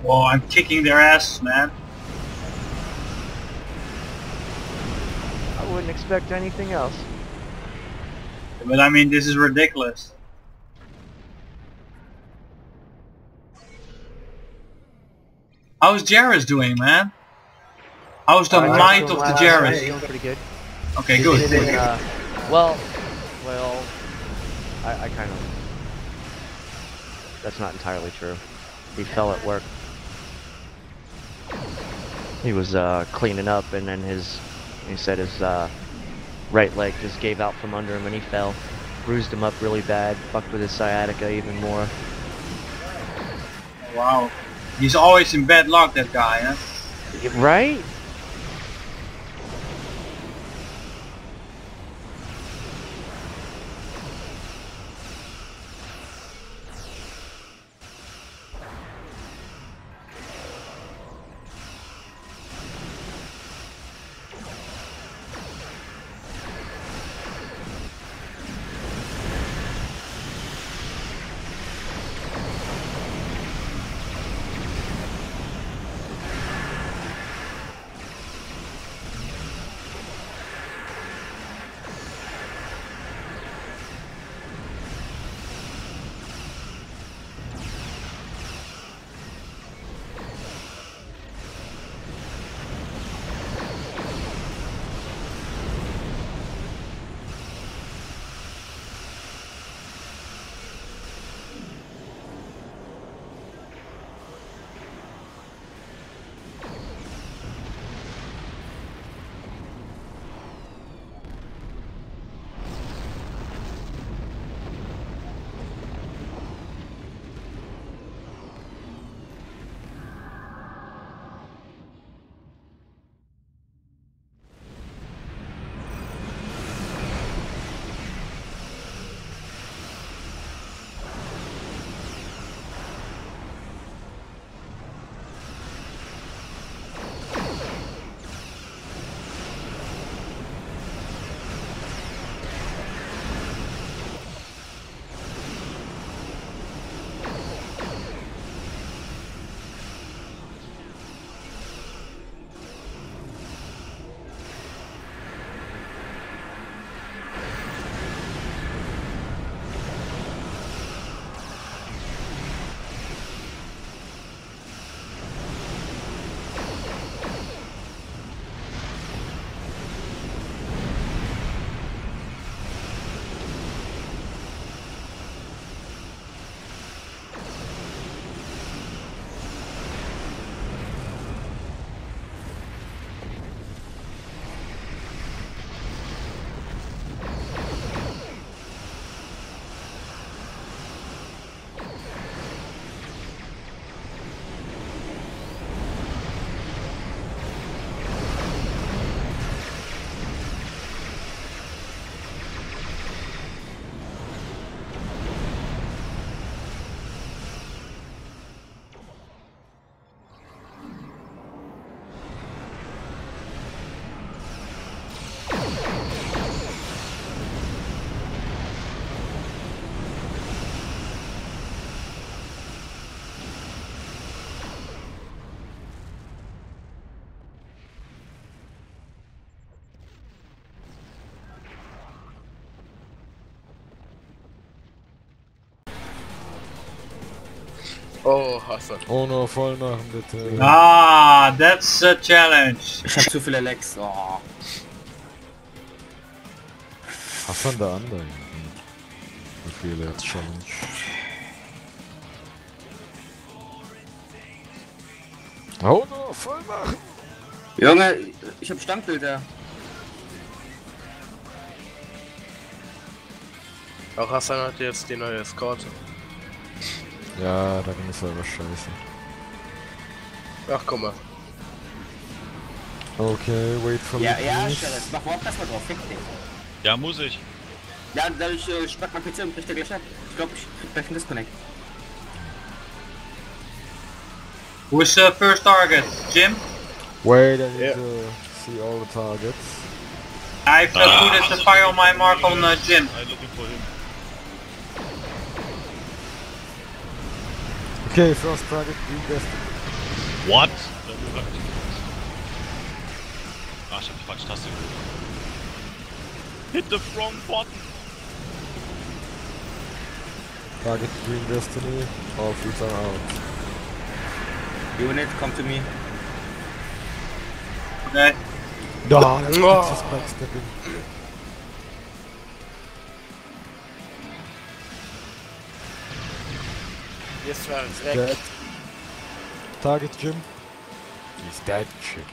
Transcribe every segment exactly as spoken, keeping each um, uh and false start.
Oh, I'm kicking their asses, man. I wouldn't expect anything else. But I mean, this is ridiculous. How's Jairus doing, man? How's the Uh, might doing of the last Jairus? night, doing pretty good. Okay, He good. did it in, uh, well, well, I, I kind of. That's not entirely true. He fell at work. He was uh, cleaning up, and then his, he said his uh, right leg just gave out from under him, and he fell, bruised him up really bad, fucked with his sciatica even more. Wow. He's always in bad luck, that guy, huh? Right? Oh, Hassan. Oh no, voll machen bitte. Ah, that's a challenge. Ich hab zu viele Lecks. Oh. Hassan der andere. Wie viele jetzt Challenge? Oh no, voll machen! Junge, ich hab Standbilder. Auch Hassan hat jetzt die neue Eskorte. Ja, da bin ich selber scheiße. Ach, guck mal. Okay, wait for Ja, me. ja, please. Sheriff, mach überhaupt erstmal drauf, fick dich. Ja, muss ich. Ja, dadurch äh, spackt mein P C und bricht der gleich ab. Ich glaube, ich krieg gleich einen Disconnect. Who's the first target? Jim? Wait, I need Yeah. to see all the targets. I've uh, Ah. put the fire on my mark on uh, Jim. I'm looking for him. Okay, first target, green best. What? Ah, ich hab die falsche Taste gedrückt. Hit the wrong button! Target Green Destiny, all fleets are out. Unit, come to me. Okay. Da, das ist Backstepping. Jetzt war es weg. Dead. Target Jim. He's dead, shit.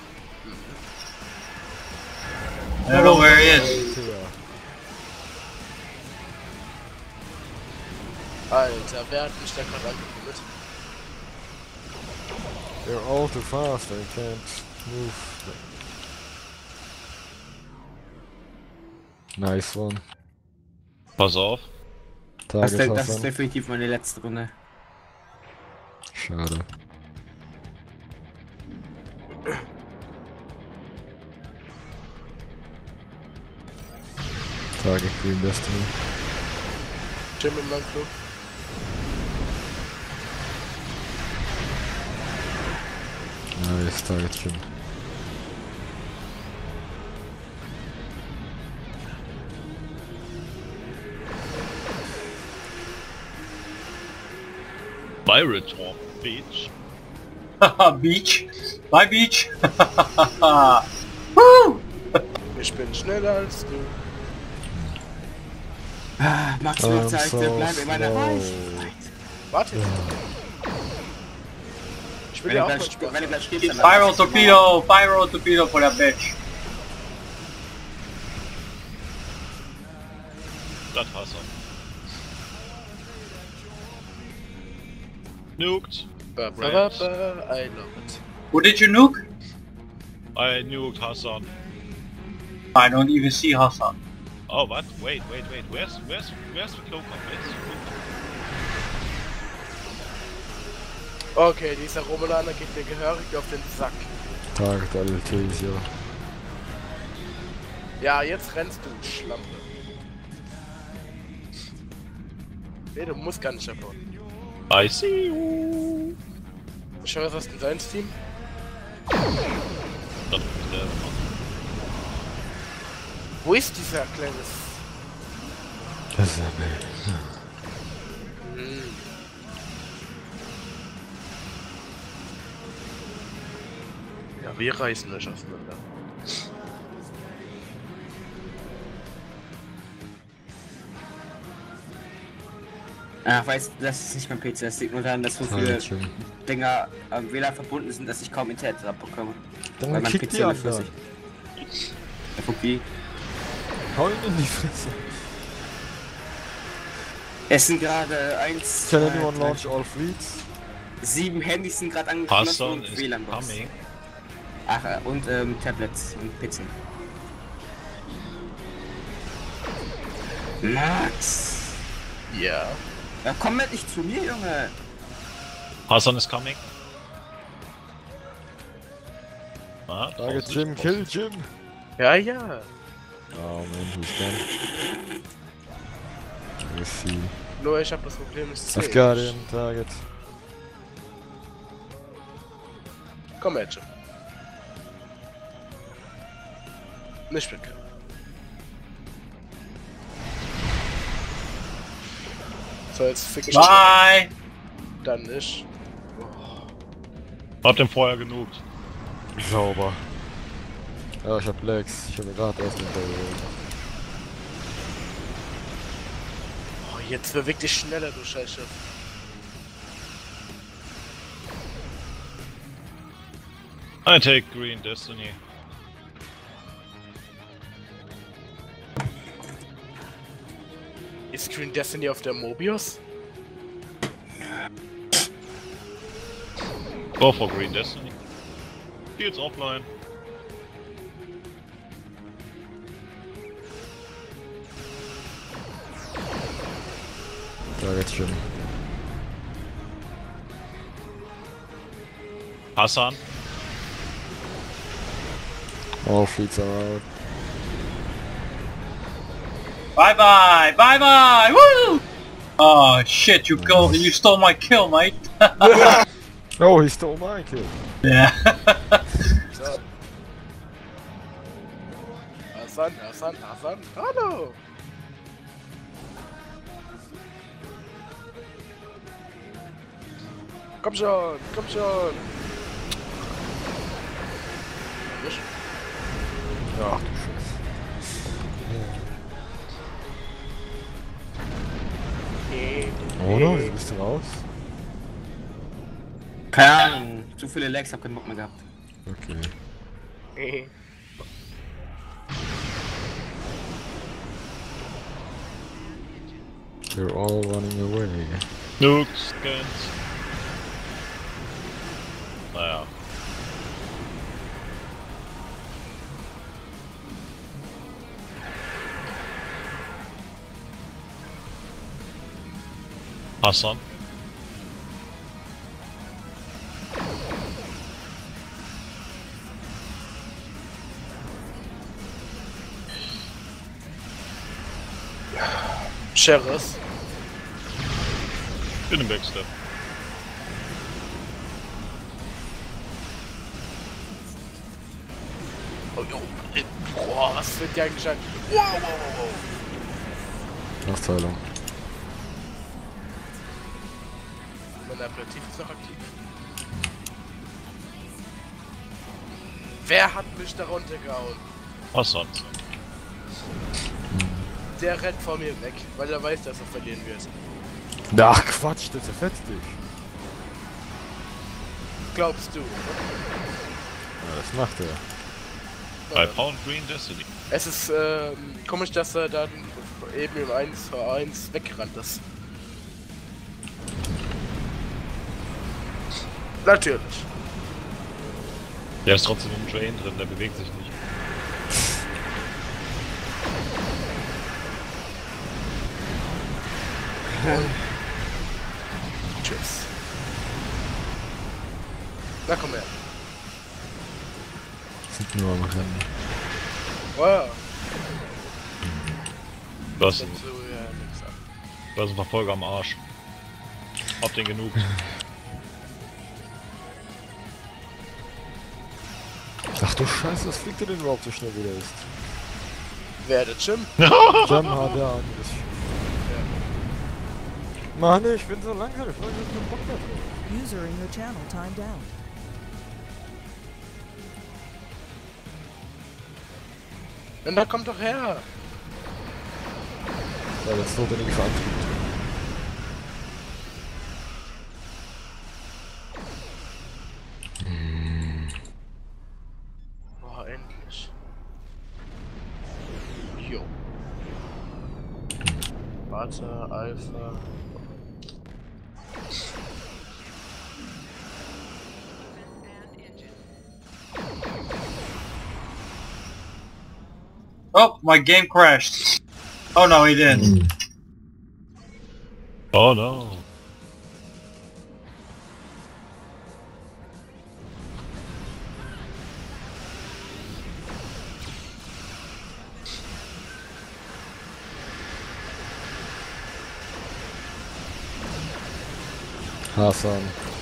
I don't know where he is. Alter, wer hat mich da gerade angekummelt? They're all too fast, I can't move. Nice one. Pass auf. Das, Target das ist Hassan. definitiv meine letzte Runde. Schade. Target Green Destiny. Jim in meinem Flug. Nice, Target Jim. Pirate Talk, bitch. Haha, Beach. Bye, Beach. Woo! Ich bin schneller als du. Ah, Max I'm wird Zeit, so wir bleiben in meiner slow. Reichweite. Warte. Ich will Wenn ja er auch mal gleich, Spaß. wenn er gleich stirbt, dann Pyro Torpedo. Pyro Torpedo for that bitch. Das hasse. Nuked. Ba, ba, ba, ba, I love it. Who did you nuke? I nuked Hassan. I don't even see Hassan. Oh, what? Wait, wait, wait. Where's, where's, where's the Cloak of Where's Okay, dieser Romulaner geht mir gehörig auf den Sack. Target L T is ja. Ja, jetzt rennst du, Schlampe. Nee, du musst gar nicht abhauen. I see you. Schau, was hast du denn sein Team? Das ist der. Wo ist dieser kleines... Das ist ja wild. Hm. Ja, wir reißen euch auseinander. Ach, weißt du, das ist nicht mein P C, das liegt nur daran, dass so viele Target Jim. Dinger am W L A N verbunden sind, dass ich kaum Internet abbekomme. Weil Dann mein kick P C die mit anderen. F O P. Hau ihn in die Fresse. Es sind gerade eins, Can zwei, anyone drei, launch all fleets? sieben Handys sind gerade angeschlossen Hassan und is W L A N-Box. coming. Ach, äh, und ähm, Tablets und P C. Max! Ja. Ja, komm endlich zu mir, Junge! Hassan is coming. Ah, Target draußen Jim, ist kill Jim! Ja, ja. Oh man, he's done. Let's see. Nur ich hab das Problem, es I've zählt. got him, target. Komm, Edge. Nicht weg. So, jetzt fick ich Bye. dann nicht. Hab den vorher genugt. Sauber. Ja, ich hab Legs. Ich hab mir gerade erst den Ball geholt. Oh, jetzt beweg dich schneller, du Scheiße. I take Green Destiny. Ist Green Destiny auf der Mobius? Go for Green Destiny. Fields offline. Target Jim. Hassan. All fleets are out. Bye bye. Bye bye. Woo! Oh shit! You go. You stole my kill, mate. Oh, he stole my kill. Yeah. So. Hasan, Hasan, Hasan, hallo! Komm schon, komm schon! Nicht? Ach du Scheiße. Oder? Wie bist du raus? Keine Ahnung, zu viele Lags, hab keinen Bock mehr gehabt. Okay. They're all running away. Nukes, Guns. Naja. Hassan. Sheriff. In den Backstep. Oh, jo. Boah, was wird dir eigentlich ein... Wow, wow, wow, wow. Nachteilung. Mein Aperitif ist noch aktiv. Wer hat mich da runtergehauen? Hassan. Der rennt vor mir weg, weil er weiß, dass er verlieren wird. Ach Quatsch, das zerfetzt dich. Glaubst du? Ja, das macht er. Bei Pound Green Destiny. Es ist ähm, komisch, dass er dann eben im eins zu eins weggerannt ist. Natürlich. Der ist trotzdem im Train drin, der bewegt sich nicht. Tschüss. Na komm her. Sind nur am Rennen. Wow. Du hast, So, ja, nix ab. du hast einen Verfolger am Arsch. Hab den genug. Ach du Scheiße, was fliegt der denn überhaupt so schnell wie der ist? Wer, der Jim? Jam hat der andere. Mann, ich bin so langsam, ich wollte keinen Bock mehr drauf. User in your channel timed out. Und da kommt doch her. Ja, das ist notwendig verantwortlich. Boah, endlich. Jo. Warte, Alpha. Oh, my game crashed. Oh no, he didn't. Oh no. Hassan.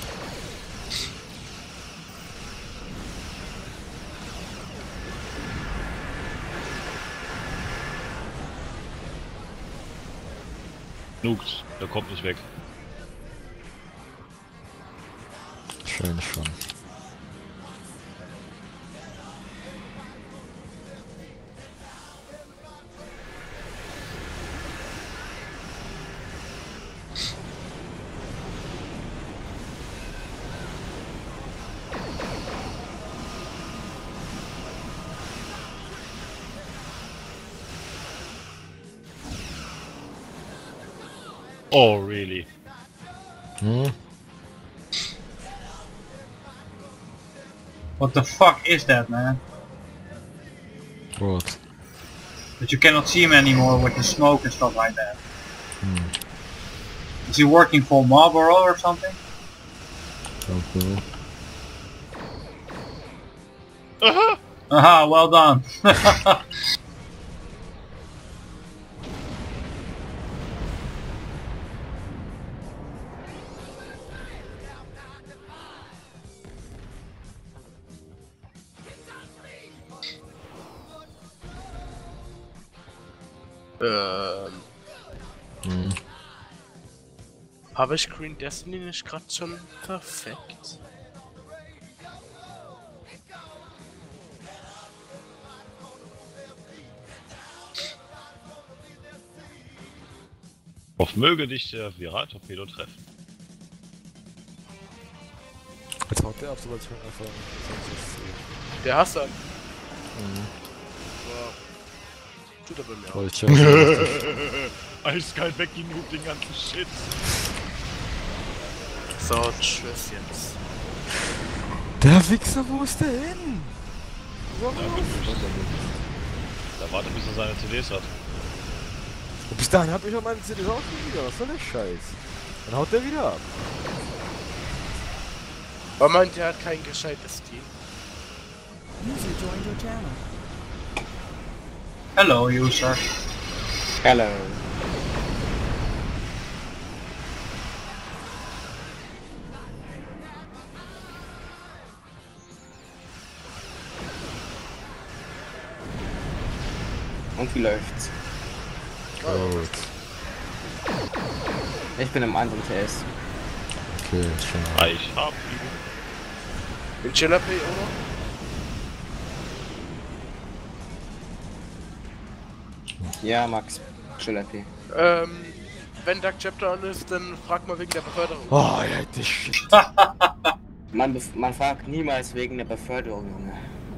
Nugt, der kommt nicht weg. Schön schon. Oh, really? Hm? What the fuck is that, man? What? That you cannot see him anymore with the smoke and stuff like that. Hmm. Is he working for Marlboro or something? Don't know. Aha! Aha, well done. Ähm. Hm. Habe ich Green Destiny nicht gerade schon perfekt? Auf möge dich der Viral-Torpedo treffen. Jetzt haut der ab, sobald ich mit einfach. Der hast du. Mhm. Wow. Tut er bei mir auch. Weil ich ja schon Eiskalt weggenug den ganzen Shit. So, tschüss jetzt. Der Wichser, wo ist der hin? Ja, da wartet bis er seine C Ds hat. Und bis dahin hab ich auch meine C Ds auch schon wieder. Was soll der Scheiß? Dann haut der wieder ab. Er meint, er hat kein gescheites Team. User joined your channel. Hello, user. Hello. Und wie läuft's? Gut. Ich bin im anderen T S. Okay, schon. Reich ab. In Jalapé, oder? Ja, Max. Jalapé. Ähm, wenn Dark Chapter an ist, dann frag mal wegen der Beförderung. Oh, ja, das Shit. Man, bef- man fragt niemals wegen der Beförderung, Junge.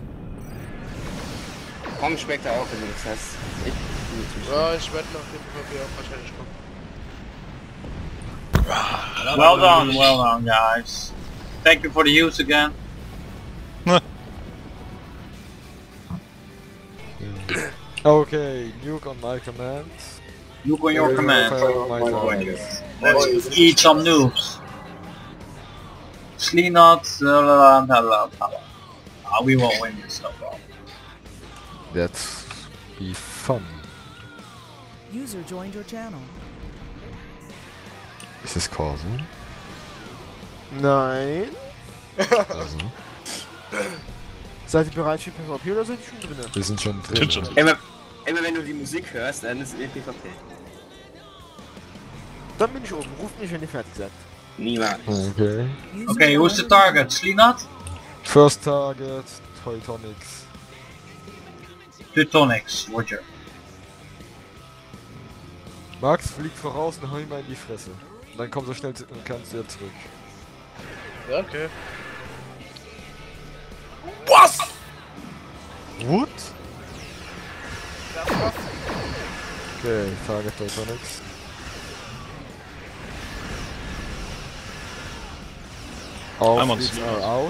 Komm später auch, wenn du nichts hast. Ich bin nicht so Ja, ich werde nach dem PvP auch wahrscheinlich kommen. Well done, well done, guys. Thank you for the use again. Okay, nuke on my command. Nuke on your command. Fire on my target. Let's eat some noobs. Slinot, ah, we won't win this, no problem. That's be fun. User joined your channel. Ist das Corso? Nein. Also, Seid ihr bereit für PvP oder seid ihr schon drin? wir sind schon drin. Sind schon. Immer, immer wenn du die Musik hörst, dann ist es eh PvP. Dann bin ich oben. Ruft mich, wenn ihr fertig seid. Niemals. Okay. User Okay, who's the joined your target? Slinot? First target, Teutonics. Teutonics, Roger. Max fliegt voraus und hau ihm mal in die Fresse. Und dann komm so schnell zu- kannst du ja zurück. Ja, okay. What? Das war's. Okay, Target Teutonics. All I'm on fleets sleep. are out.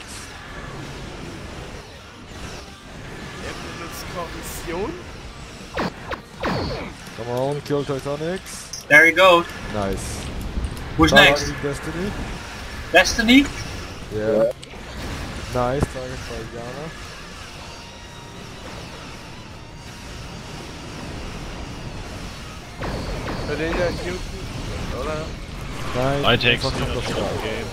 Er benutzt Korrosion. Come on, kill Teutonics. There he goes. Nice. Who's next? Target Destiny. Destiny? Yeah. Nice, target Valjana. Bei denen ja Newton, oder? Nein, I take einfach kommt das Slinot raus. game.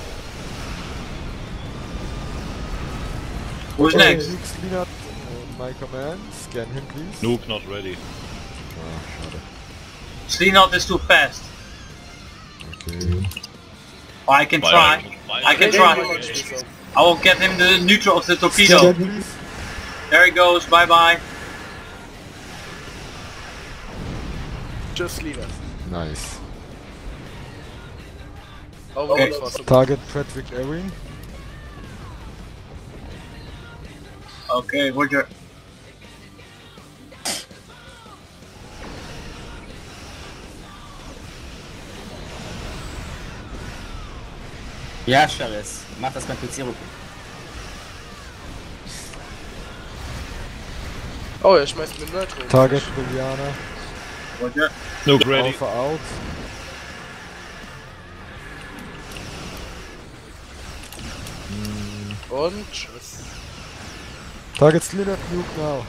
Who's Okay, next? Nuke Slinot on my command. Scan him, please. Nuke not ready. Ah, schade. Slinot is too fast. Okay. I can try. I can try. I will get him the neutral of the torpedo. Scan, please. There he goes, bye bye. Just leave us. Nice. Oh, Okay. das war's. Target Patrick Ewing. Okay, Roger. Ja, Charis. Mach das mal P C rücken. Oh, er schmeißt mir Nitro. Target Juliana. Roger. Nuke ready. Alpha out. Und tschüss. Target Slinot, nuke now.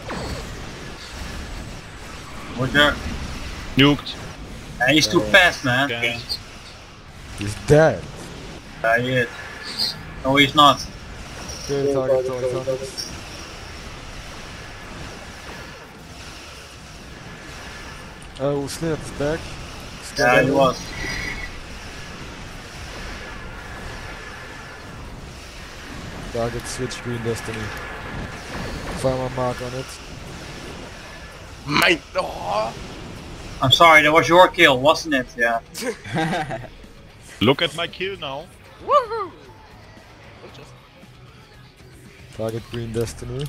Roger. Nuked. And he's too fast, man. Scanned. He's dead. Yeah, he is. No, he's not. Okay, target Teutonics. Oh, Slip is back. Yeah, he was. Target switch Green Destiny. Final mark on it. Mein... Oh. I'm sorry, that was your kill, wasn't it? Yeah. Look at my kill now. Woohoo! Target Green Destiny.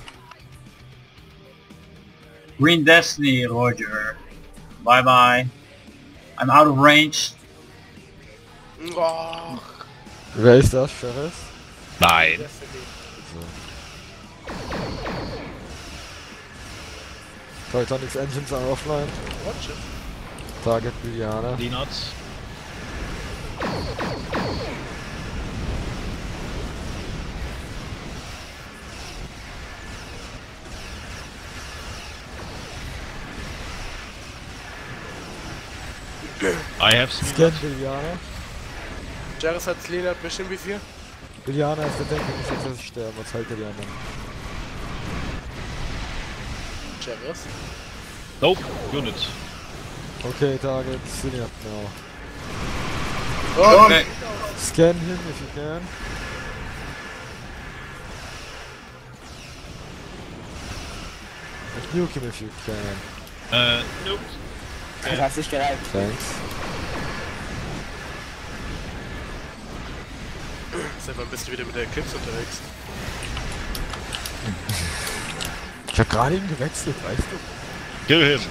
Green Destiny, Roger. Bye bye. I'm out of range. Oh. Wer ist das? Sheriff? Nein. Titanics engines are offline. Watch it. Target Juliana. Die Nuts. I have Scan Juliana. Jaris hat Lena bestimmt wie viel? Juliana ist der Denke, nicht jetzt dass ich sterben, was haltet ihr anderen? Jaris? Nope, unit. Okay, target Cineap now. Okay. Scan him if you can. And nuke him if you can. Uh, nope. Das hast du nicht gereicht. Thanks. Selber bist du wieder mit der Eclipse unterwegs. Ich hab gerade ihn gewechselt, weißt du? Kill him.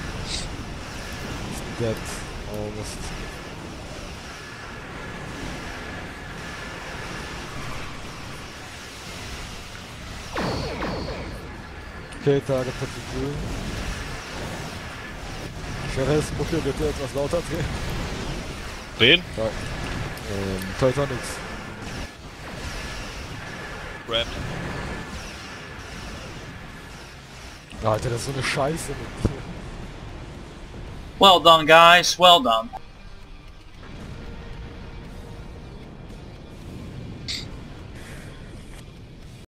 Dead. Almost. Okay, target hat die grün. Sheriff, Mucke bitte etwas lauter drehen. Wen? Ja. Ähm, Titanics. Red. Alter, das ist so eine Scheiße mit dir. Well done, guys. Well done.